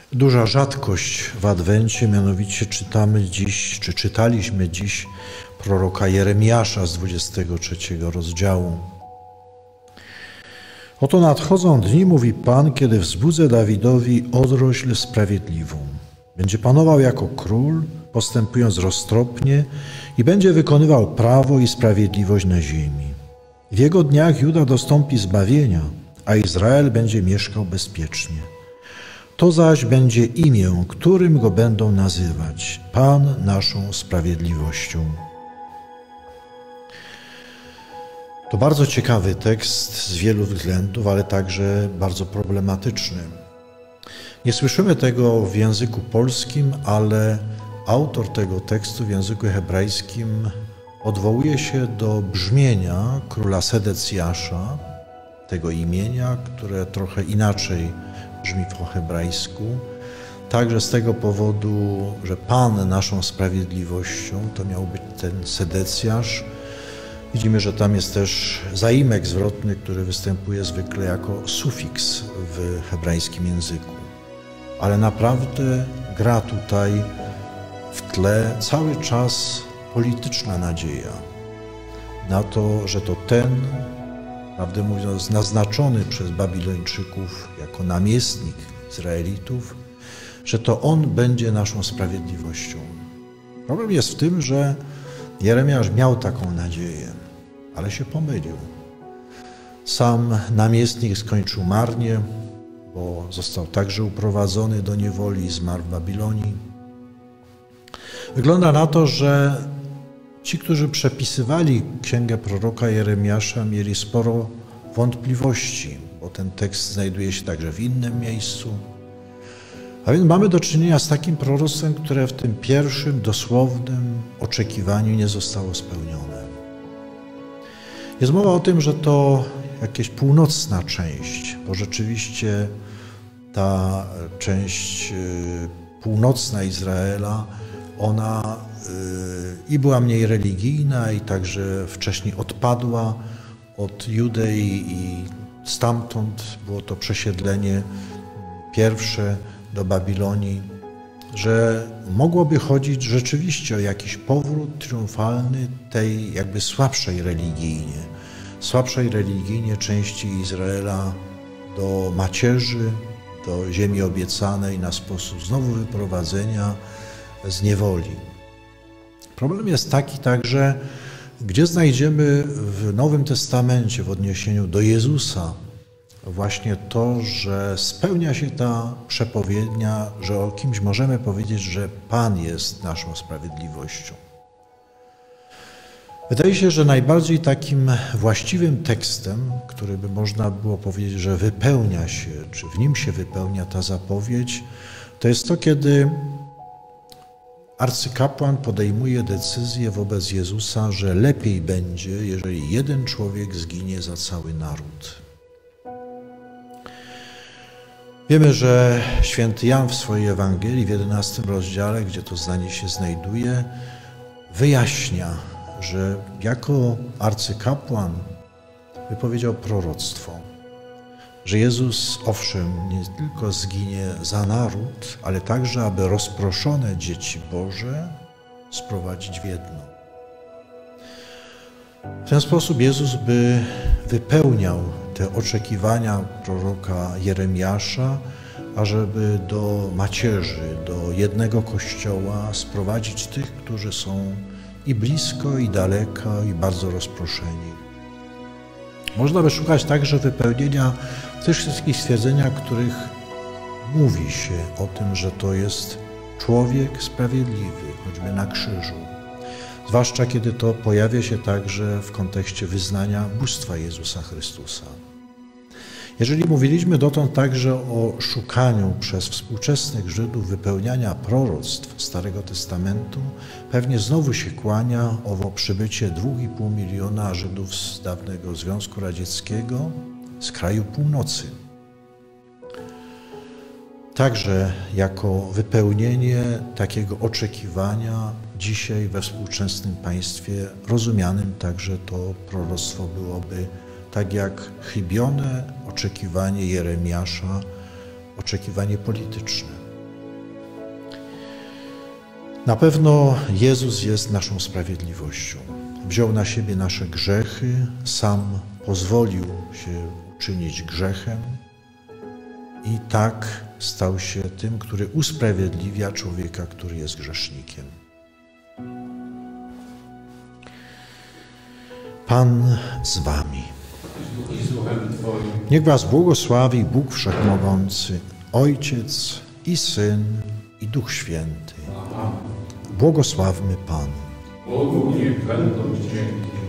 Duża rzadkość w Adwencie, mianowicie czytaliśmy dziś proroka Jeremiasza z 23 rozdziału. Oto nadchodzą dni, mówi Pan, kiedy wzbudzę Dawidowi odrośl sprawiedliwą. Będzie panował jako król, postępując roztropnie i będzie wykonywał prawo i sprawiedliwość na ziemi. W jego dniach Juda dostąpi zbawienia, a Izrael będzie mieszkał bezpiecznie. To zaś będzie imię, którym go będą nazywać: Pan naszą sprawiedliwością. To bardzo ciekawy tekst z wielu względów, ale także bardzo problematyczny. Nie słyszymy tego w języku polskim, ale autor tego tekstu w języku hebrajskim odwołuje się do brzmienia króla Sedecjasza, tego imienia, które trochę inaczej brzmi po hebrajsku. Także z tego powodu, że Pan naszą sprawiedliwością, to miał być ten Sedecjasz. Widzimy, że tam jest też zaimek zwrotny, który występuje zwykle jako sufiks w hebrajskim języku. Ale naprawdę gra tutaj w tle cały czas polityczna nadzieja na to, że to ten, prawdę mówiąc, naznaczony przez Babilończyków jako namiestnik Izraelitów, że to on będzie naszą sprawiedliwością. Problem jest w tym, że Jeremiasz miał taką nadzieję, ale się pomylił. Sam namiestnik skończył marnie, bo został także uprowadzony do niewoli i zmarł w Babilonii. Wygląda na to, że ci, którzy przepisywali księgę proroka Jeremiasza, mieli sporo wątpliwości, bo ten tekst znajduje się także w innym miejscu. A więc mamy do czynienia z takim proroctwem, które w tym pierwszym, dosłownym oczekiwaniu nie zostało spełnione. Jest mowa o tym, że to jakaś północna część, bo rzeczywiście ta część północna Izraela, ona i była mniej religijna, i także wcześniej odpadła od Judei i stamtąd było to przesiedlenie pierwsze do Babilonii, że mogłoby chodzić rzeczywiście o jakiś powrót triumfalny tej jakby słabszej religijnie części Izraela do macierzy, do ziemi obiecanej na sposób znowu wyprowadzenia z niewoli. Problem jest taki także, gdzie znajdziemy w Nowym Testamencie w odniesieniu do Jezusa właśnie to, że spełnia się ta przepowiednia, że o kimś możemy powiedzieć, że Pan jest naszą sprawiedliwością. Wydaje się, że najbardziej takim właściwym tekstem, który by można było powiedzieć, że wypełnia się, czy w nim się wypełnia ta zapowiedź, to jest to, kiedy arcykapłan podejmuje decyzję wobec Jezusa, że lepiej będzie, jeżeli jeden człowiek zginie za cały naród. Wiemy, że święty Jan w swojej Ewangelii w 11 rozdziale, gdzie to zdanie się znajduje, wyjaśnia, że jako arcykapłan wypowiedział proroctwo, że Jezus owszem nie tylko zginie za naród, ale także, aby rozproszone dzieci Boże sprowadzić w jedno. W ten sposób Jezus by wypełniał te oczekiwania proroka Jeremiasza, ażeby do macierzy, do jednego Kościoła sprowadzić tych, którzy są i blisko, i daleko, i bardzo rozproszeni. Można by szukać także wypełnienia tych wszystkich stwierdzenia, których mówi się o tym, że to jest człowiek sprawiedliwy, choćby na krzyżu. Zwłaszcza kiedy to pojawia się także w kontekście wyznania bóstwa Jezusa Chrystusa. Jeżeli mówiliśmy dotąd także o szukaniu przez współczesnych Żydów wypełniania proroctw Starego Testamentu, pewnie znowu się kłania owo przybycie 2,5 miliona Żydów z dawnego Związku Radzieckiego, z kraju północy. Także jako wypełnienie takiego oczekiwania dzisiaj we współczesnym państwie rozumianym także to proroctwo byłoby tak jak chybione oczekiwanie Jeremiasza, oczekiwanie polityczne. Na pewno Jezus jest naszą sprawiedliwością. Wziął na siebie nasze grzechy, sam pozwolił się uczynić grzechem i tak stał się tym, który usprawiedliwia człowieka, który jest grzesznikiem. Pan z wami. Niech was błogosławi Bóg Wszechmogący, Ojciec i Syn i Duch Święty. Błogosławmy Panu. Bogu niech będą dzięki.